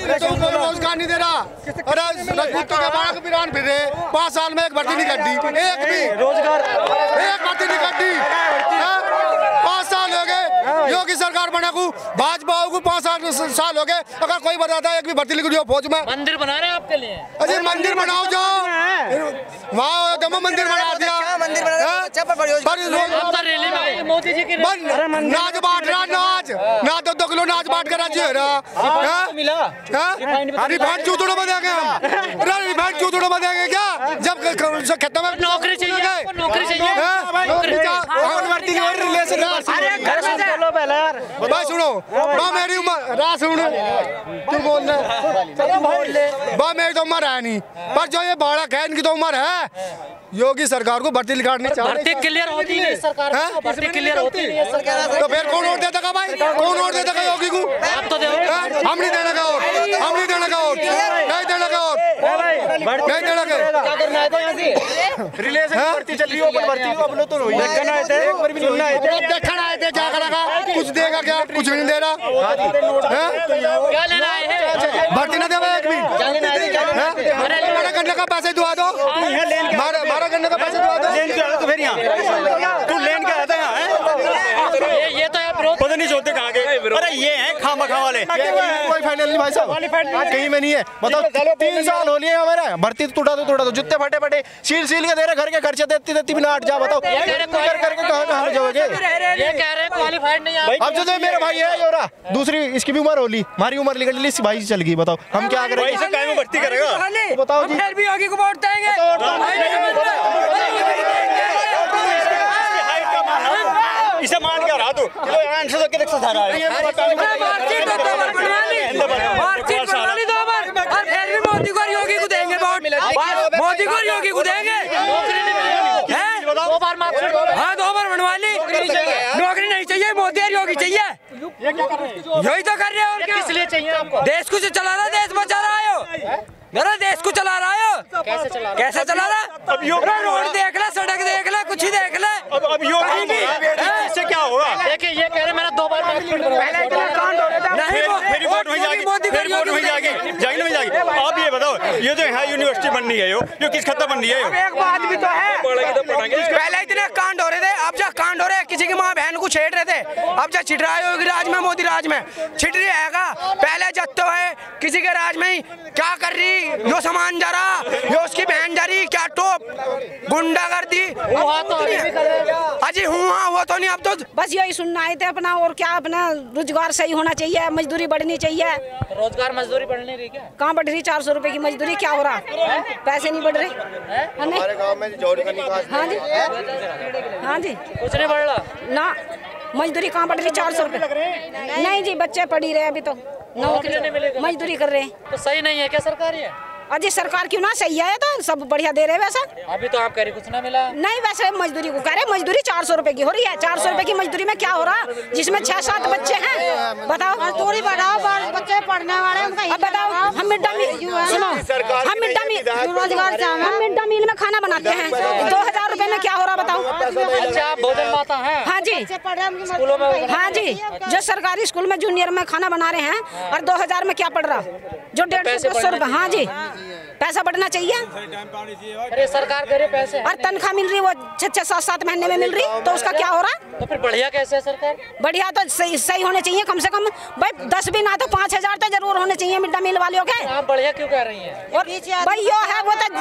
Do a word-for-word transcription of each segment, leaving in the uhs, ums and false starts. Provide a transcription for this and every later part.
रोजगार नहीं दे रहा। अरे राजपूतों के बारह बिरान फिर रहे, पाँच साल में एक भर्ती नहीं कर दी, एक भी रोजगार एक भर्ती नहीं कर दी। पाँच साल हो गए योगी सरकार बना को, भाजपा को पाँच साल साल हो गए। अगर कोई बताता है एक भी भर्ती लिख दियो फौज में। मंदिर बना रहे हैं आपके लिए। अरे मंदिर बनाओ जाओ, वहाँ दमो मंदिर बना दिया। मोदी जी की नाच बांट रहा, नाच ना दो दो किलो नाच बांट कर राज्य रहा। रिफाइंड चूतड़ो में देंगे हम, रिफाइंड चूतड़ो में देंगे क्या? जब खेतों में नौकरी चाहिए, नौकरी चाहिए। भाई सुनो, बा मेरी उम्र रात सुनो, तू बोल रहे बा मेरी तो उम्र है नहीं, पर जो ये बाड़ा है इनकी तो उम्र है। योगी सरकार को भर्ती निकालनी चाहिए। भर्ती क्लियर होती नहीं सरकार को, भर्ती क्लियर होती नहीं है सरकार। तो फिर कौन वोट देता का भाई? कौन वोट देता का योगी को? आप तो देखो, हम नहीं देने का वोट, हम नहीं देने का वोट, नहीं देने का वोट, नहीं देने का। क्या करना है? तो यहाँ से रिलेशन भर्ती चल रही है, ओपन भर्ती अब लो तो नहीं देखना है, एक बार भी सुनना है, देखना है ते क्या करेगा? कुछ देगा क्या? कुछ नहीं दे रहा। क्या लेना है? भर्ती ना देगा एक भी। हमारा करने का पैसे दुआ दो, हमारा करने का पैसे दुआ दो। तो फिर यहाँ तू लेन क्या आता है? ये ये तो पता नहीं चलते कहाँ गए। अरे ये हैं खामखा वाले। कोई फाइनल नहीं भाई साहब, कहीं में नहीं है। बताओ तीन साल हो लिए हमारा, भर्ती तो टूटा तो टूटा तो जितने फटे फटे सील सील के दे रहे, घर के खर्चे देती देती भी ना हट जा। बताओ कर करके कहाँ कहाँ जाओगे? ये कह रहे हैं क्वालिफाइड नहीं है। अब जो मेरा भाई है योरा, दूसरी इसकी भी उम्र होली, हमारी उम्र निकल ली, भाई चल गई। बताओ हम क्या करें? इसे काय में भर्ती करेगा? बताओ जी, भी योगी को वोट देंगे। इसे मान क्या रहा तू? किलो आंसर तो कितने सधा रहा है? मार्कशीट दो बार बनवा ली, मार्कशीट बनवा ली दो बार, और फिर भी मोदी को और योगी को देंगे वोट। मोदी को और योगी को देंगे। दो बार मार्कशीट, हाँ दो बार बनवा ली, नौकरी नहीं चाहिए, मोदी और योगी चाहिए। यही तो कर रहे हो। और क्या इसलिए चाहिए आपको? देश को चला रहा, देश बचा रहा है, मेरा देश को चला रहा है। कैसे चला रहा? कैसे चला रहा? अब योगी रोड देख ले, सड़क देख ले, कुछ ही देख ले। अब अब योगी की इससे क्या होगा? देखिए ये कह रहे मेरा दो बार मार्कशीट बनवा। फिर वोट वही जाएगी, फिर वोट वही जाएगी, जाएगी नहीं जाएगी। आप ये बताओ, ये जो है यूनिवर्सिटी बन रही है, यो यो किस खत्ता बन रही है? यो एक बात भी तो है, पहले इतने कांड हो रहे थे, अब जा कांड हो रहे हैं, किसी की माँ बहन को छेड़ रहे थे, अब जा छिट रहा है योगी राज में, मोदी राज में छिट रही है। पहले जब तो है किसी के राज में क्या कर रही, यो सामान जा रहा, यो उसकी बहन जा रही, क्या टोप गुंडा कर दी अजी हुआ वो तो नहीं। अब तो बस यही सुनना है थे अपना, और क्या अपना रोजगार सही होना चाहिए, मजदूरी बढ़नी चाहिए। रोजगार मजदूरी बढ़ने रही क्या? कहाँ बढ़ रही? चार सौ रुपए की मजदूरी क्या हो रहा? पैसे नहीं बढ़ रहे हमारे गाँव में। हाँ जी, हाँ जी, कुछ नहीं बढ़ रहा ना, मजदूरी कहाँ बढ़ रही? चार सौ रुपए नहीं जी, बच्चे पढ़ी रहे अभी तो, नौकरी मजदूरी कर रहे हैं। तो सही नहीं है क्या सरकार? ये अजी सरकार क्यों ना सही है, तो सब बढ़िया दे रहे वैसा। अभी तो आप कह रहे कुछ ना मिला। नहीं वैसे मजदूरी को कह रहे, मजदूरी चार सौ रुपए की हो रही है। चार सौ रुपए की मजदूरी में क्या हो रहा, जिसमें छह सात बच्चे हैं? बताओ मजदूरी बढ़ाओ, बच्चे पढ़ने वाले अब बताओ। हम मिड डे मील सुनो, हम मिड डे मील रोजगार हम मिड डे मील में खाना बनाते हैं, दो हजार रुपए में क्या हो रहा बताओ? अच्छा आप भोजन पाता है? हाँ जी, स्कूलों में। हाँ जी, जो सरकारी स्कूल में जूनियर में खाना बना रहे हैं, और दो हजार में क्या पड़ रहा, जो डेढ़ सौ सौ रुपए। हाँ जी, पैसा बढ़ना चाहिए। अरे सरकार दे रही पैसे और तनख्वाह मिल रही, वो छह छह सात सात महीने में मिल रही, तो उसका क्या हो रहा? तो फिर बढ़िया कैसे है सरकार? बढ़िया तो सही सही होने चाहिए, कम से कम भाई दस भी ना तो पाँच हजार तो जरूर होने चाहिए मिड डे मील वालों के। आप बढ़िया क्यों कह रही हैं? और भाई यो है वो तो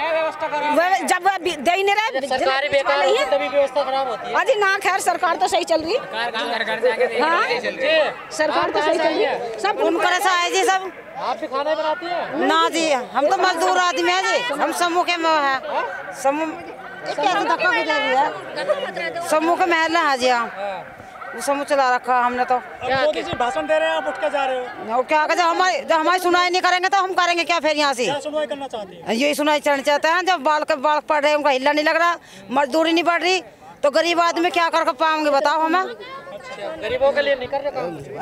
जब वो दे ही नहीं रहे, सरकारी बेकार है तभी व्यवस्था खराब होती है। अजी ना खैर सरकार तो सही चल रही है, हाँ सरकार तो सही चल रही है, सब उनको ऐसा है जी। सब आप भी खाना बनाती हैं? ना जी, हम तो मजदूर आदमी है जी, हम समूह के में है, समूह समूह के महल है जी। हाँ समूह चला रखा हमने तो। मोदी जी भाषण दे रहे हैं, आप उठ के जा रहे हो। और क्या जब हमारी जब हमारी सुनाई नहीं करेंगे तो हम करेंगे क्या फिर? यहाँ से क्या सुनवाई करना चाहते हैं? यही सुनाई चढ़ना चाहते हैं। जब बाल के बाल पड़ रहे हैं, उनका हिला नहीं लग रहा, मजदूरी नहीं बढ़ रही, तो गरीब आदमी क्या कर पाएंगे बताओ हमें? गरीबों के लिए नहीं कर रहे।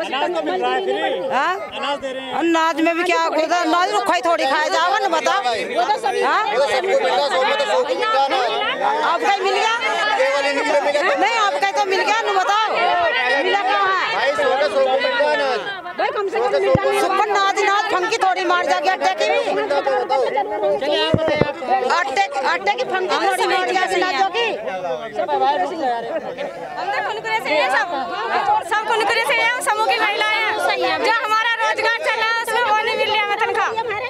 अनाज में भी क्या होता, अनाज रुखा ही थोड़ी खाया जाओगा ना बताओ। आप कहीं मिल गया नहीं आप कहते मिल गया ना, बताओ मिला कहाँ है भाई? कम से कम सुपर नाच नाच फंकी थोड़ी मार जाके अड्डे की भी अड्डे अड्डे की फंकी थोड़ी मार जाके नाचो की सब कुनकुरे से हैं, समूह की महिलाएं हैं। जो हमारा रोजगार चल रहा है उसमें वो नहीं मिल रही हमें तनख्वाह।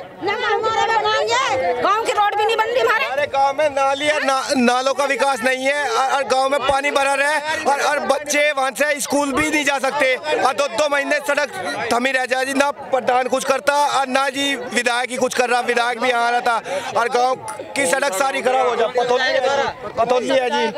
गाँव की रोड भी नहीं बन रही हमारे। हमारे गांव में नाली और ना, नालों का विकास नहीं है और गांव में पानी भरा रहा है और, और बच्चे वहाँ से स्कूल भी नहीं जा सकते और दो दो महीने सड़क थमी रह जाए जी। ना प्रधान कुछ करता और ना जी विधायक ही कुछ कर रहा। विधायक भी यहाँ आ रहा था और गांव की सड़क सारी खराब हो जाए। पथौली है जी,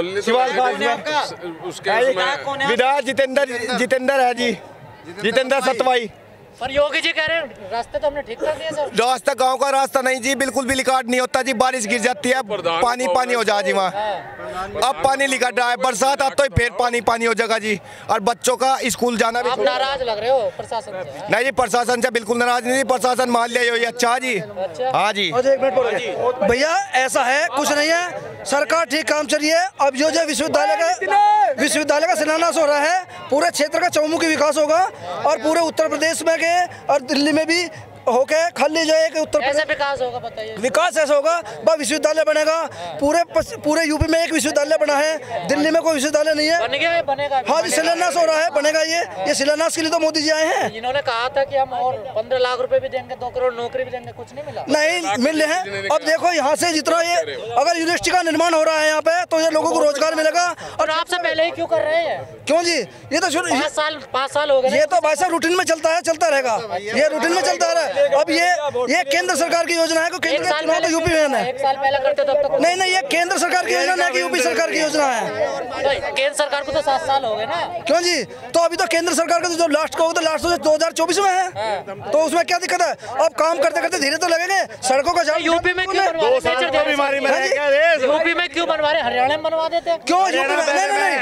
विधायक जितेंद्र जितेंद्र है जी, जितेंद्र सतवाई। पर योगी जी कह रहे हैं रास्ते तो हमने ठीक कर दिए सर। रास्ता गांव का रास्ता नहीं जी, बिल्कुल भी लिकाट नहीं होता जी। बारिश गिर जाती है पानी पानी हो जाए जी वहाँ। अब पानी लिकाट रहा है, बरसात आता तो फिर पानी पानी हो जाएगा जी। और बच्चों का स्कूल जाना भी। आप नाराज लग रहे हो प्रशासन से? नहीं जी, प्रशासन से बिल्कुल नाराज नहीं। प्रशासन मान लिया ये अच्छा जी। हाँ जी भैया, ऐसा है कुछ नहीं है, सरकार ठीक काम चल रही है। अब जो जो विश्वविद्यालय का विश्वविद्यालय का शिलान्यास हो रहा है, पूरे क्षेत्र का चौमुखी विकास होगा और पूरे उत्तर प्रदेश में और दिल्ली में भी होके खाली जो है कि उत्तर प्रदेश विकास होगा, बताइए। विकास ऐसा होगा, वह विश्वविद्यालय बनेगा। पूरे पूरे यूपी में एक विश्वविद्यालय बना है, दिल्ली में कोई विश्वविद्यालय नहीं है। बनेगा, बनेगा। हाँ जी, शिलान्यास हो रहा है, बनेगा। ये ये शिलान्यास के लिए तो मोदी जी आए हैं। इन्होंने कहा था कि हम और पंद्रह लाख रुपए भी देंगे, दो करोड़ नौकरी भी देंगे, कुछ नहीं मिला। नहीं मिल रहे हैं। अब देखो यहाँ से जितना ये अगर यूनिवर्सिटी का निर्माण हो रहा है यहाँ पे, तो ये लोगों को रोजगार मिलेगा। और आपसे पहले ही क्यों कर रहे हैं? क्यों जी, ये तो पाँच साल पाँच साल हो गए। ये तो भाई साहब रूटीन में चलता है, चलता रहेगा। ये रूटीन में चलता रहा। अब ये ये केंद्र सरकार की योजना है, केंद्र का चुनाव तो यूपी में है। एक साल पहले करते तब तक नहीं नहीं, ये केंद्र सरकार की योजना है कि यूपी सरकार की योजना है? केंद्र सरकार को तो सात साल हो गए ना। क्यों जी, तो अभी तो केंद्र सरकार का जो लास्ट का होगा, तो लास्ट दो हजार चौबीस में है। तो उसमें क्या दिक्कत है? अब काम करते करते धीरे तो लगेंगे। सड़कों का जाम यूपी में क्यों यूपी में क्यों बनवा रहे? हरियाणा में बनवा देते हैं। क्यों यूपी में? नहीं नहीं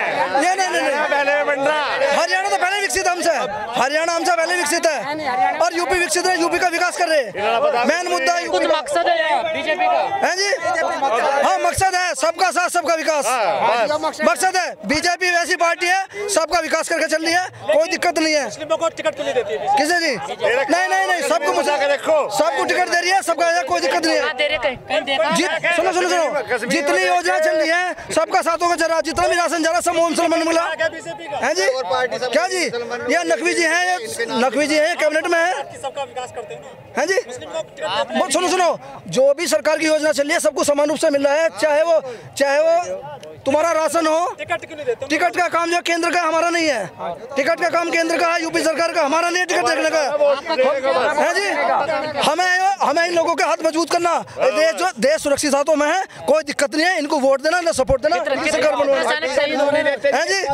हरियाणा तो पहले विकसित हमसे, हरियाणा हमसे पहले विकसित है और यूपी विकसित है। यूपी का विकास कर रहे हैं। मेन मुद्दा कुछ मकसद है बीजेपी का है जी। हाँ मकसद है, सबका साथ सबका विकास मकसद है। बीजेपी वैसी पार्टी है, सबका विकास करके चल रही है, कोई दिक्कत नहीं है। टिकट क्यों नहीं देती है? किसे जी? नहीं नहीं नहीं, सबको सबको टिकट दे रही है, सबका कोई दिक्कत नहीं है। सुनो सुनो सुनो, जितनी योजना चल रही है सबका साथ होगा। जरा जितना भी राशन जा रहा सब मुसलमान मिला है जी। क्या जी, ये नकवी जी हैं, ये नकवी जी हैं, कैबिनेट में है। सबका विकास करते हैं है जी। सुनो सुनो, जो भी सरकार की योजना चल रही है सबको समान रूप से मिल रहा है, चाहे वो चाहे वो तुम्हारा राशन हो। टिकट क्यों नहीं देते? टिकट का काम जो केंद्र का, हमारा नहीं है। टिकट का काम केंद्र का है, यूपी सरकार का, हमारा नहीं है टिकट देखने का, है जी। हमें हमें इन लोगों के हाथ मजबूत करना। देश जो देश सुरक्षित हाथों में है, कोई दिक्कत नहीं है। इनको वोट देना, ना सपोर्ट देना, सरकार बनवाना है जी।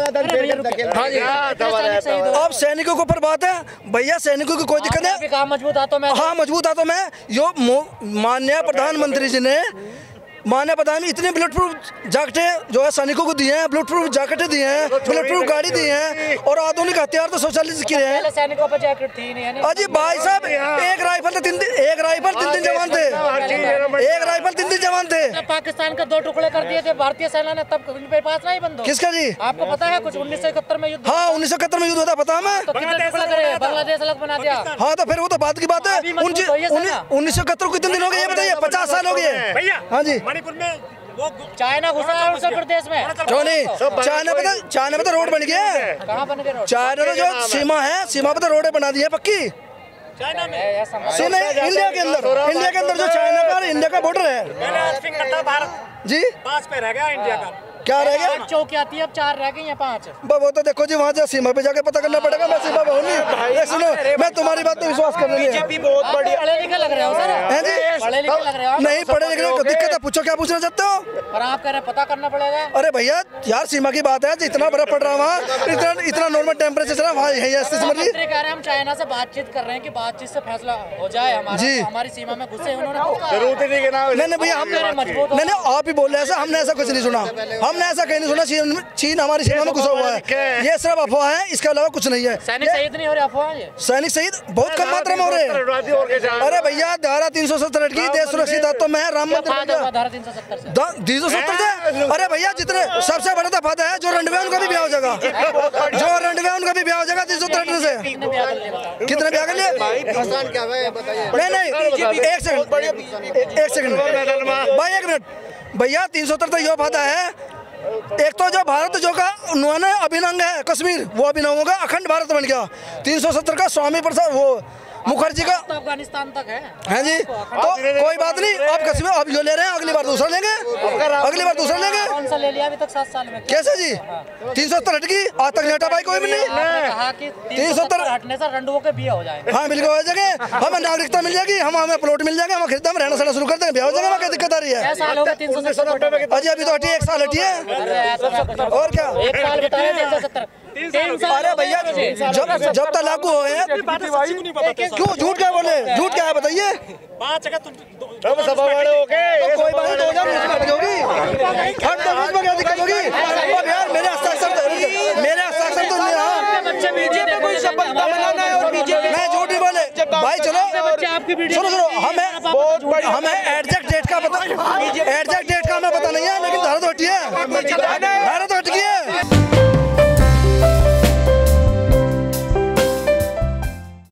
अब सैनिकों के ऊपर बात है भैया, सैनिकों की कोई दिक्कत है। मजबूत हाथों में, हाँ मजबूत हाथों में। यो माननीय प्रधानमंत्री जी ने मान्य प्रधान इतने बुलेट प्रूफ जैकेटें जो है सैनिकों को दिए हैं, बुलेट प्रूफ जैकेटें दिए हैं, बुलेट प्रूफ गाड़ी दी है और आधुनिक हथियार तो शौचालय किए हैं। सैनिकों पर जैकेट थी नहीं है। अजी भाई साहब, एक राइफल तीन एक राइफल तीन तीन जवान थे, एक राइफल तीन तीन जवान थे। पाकिस्तान के दो टुकड़े कर दिए थे भारतीय सेना ने, तब पे पास नहीं बंद। किसका जी? आपको पता है कुछ? उन्नीस सौ इकहत्तर में युद्ध। हाँ उन्नीस सौ इकहत्तर में युद्ध होता, पता है। बांग्लादेश अलग बना दिया। हाँ तो फिर वो तो बात की बात है। उन्नीस सौ इकहत्तर को कितने दिन हो गए ये बताइए? पचास साल हो गए। हाँ जी। मणिपुर में चाइना घुसा है उत्तर प्रदेश में। क्यों नहीं? चाइना पे तो चाइना पे तो रोड बन गया है। कहाँ बन गया रोड? चाइना तो जो सीमा है, सीमा पे तो रोड बना दी है पक्की। चाइना में इंडिया के अंदर, इंडिया के अंदर जो चाइना का और इंडिया का बॉर्डर है भारत जी, पांच पे रह गया इंडिया का। क्या रह गया? चौकी आती है, अब चार रह गई या पांच? वो तो देखो जी, वहाँ से सीमा पे जाके पता करना पड़ेगा। मैं सीमा पे हूँ नहीं। सुनो, मैं तुम्हारी बात पे विश्वास कर रही हूँ। बहुत बड़ी पढ़े लिखे लग रहे हो सर? हैं जी? पढ़े लिखे लग रहे हो? नहीं पढ़े लिखे को दिक्कत है, पूछो क्या पूछना चाहते हो? पर आप कह रहे पता करना पड़ेगा। अरे भैया यार, सीमा की बात है, इतना बर्फ पड़ रहा है वहाँ, इतना इतना नॉर्मल टेम्परेचर चल रहा है वहाँ। यही है स्थिति। मंत्री कह रहे हैं हम चाइना से बातचीत कर रहे हैं कि बातचीत से फैसला हो जाए हमारा। जी। हमारी सीमा में घुसे उन्होंने। नहीं नहीं भैया, हम नहीं नहीं आप ही बोल रहे हैं, हमने ऐसा कुछ नहीं सुना। हमने हमने ऐसा कहीं नहीं सुना चीन चीन हमारी सीमा में घुसा हुआ है। ये सिर्फ अफवाह है, इसके अलावा कुछ नहीं है। सैनिक शहीद नहीं हो रहे अफवाह है? सैनिक शहीद बहुत कम मात्रा में हो रहे हैं। अरे भैया धारा तीन सौ सत्तर की देश सुरक्षित है तो मैं राम मंदिर धारा तीन सौ सत्तर से तीन सौ सत्तर से। अरे भैया जितने सबसे बड़ा तो फायदा है जो रंडवे उनका भी ब्याह हो जाएगा, जो रंडवे उनका भी ब्याह हो जाएगा तीन सौ तिरसठ से। कितने ब्याह कर लिए? नहीं नहीं एक सेकंड एक सेकंड भाई एक मिनट भैया तीन सौ तिरसठ ये फायदा है। एक तो जो भारत जो का उन्होंने अभिन्न अंग है कश्मीर, वो अभिन्न होगा अखंड भारत बन गया। तीन सौ सत्तर का स्वामी प्रसाद वो मुखर्जी का तो अफगानिस्तान तक है। हैं जी, तो कोई बात नहीं, अब कश्मीर अब जो ले रहे हैं अगली बार दूसरा लेंगे, अगली बार दूसरा लेंगे। कौन सा ले लिया अभी तक सात साल में? कैसे जी? तीन सौ तिरसठ की आज तक हटा पाई कोई भी नहीं। कहा कि तीन सौ सत्तर हटने से रंडुओं के बिया हो जाएंगे। हाँ बिल्कुल हो जाएंगे, हमें नागरिकता मिल जाएगी, हम हमें प्लॉट मिल जाएगा, हम खरीदा में रहना सहना शुरू कर देंगे, ब्याह हो जाएगा। क्या दिक्कत आ रही है? साल हो गए तीन सौ सत्तर अजी अभी तो हटी एक साल हटी है और क्या एक साल बताया तीन सौ सत्तर। अरे भैया जब जब तक लागू हो क्यों झूठ क्या बोले? झूठ क्या है बताइए? कोई बात नहीं, दो हजार उन्नीस में हट होगी, हट दो उन्नीस में क्या दिक्कत होगी? अब यार मेरे हस्ताक्षर मेरे हस्ताक्षर तो नहीं रहा। मैं झूठ नहीं बोले भाई। चलो सुनो सुनो हमें हमें एग्जैक्ट डेट का पता एग्जैक्ट डेट का हमें पता नहीं है, लेकिन धारा तो हटी है।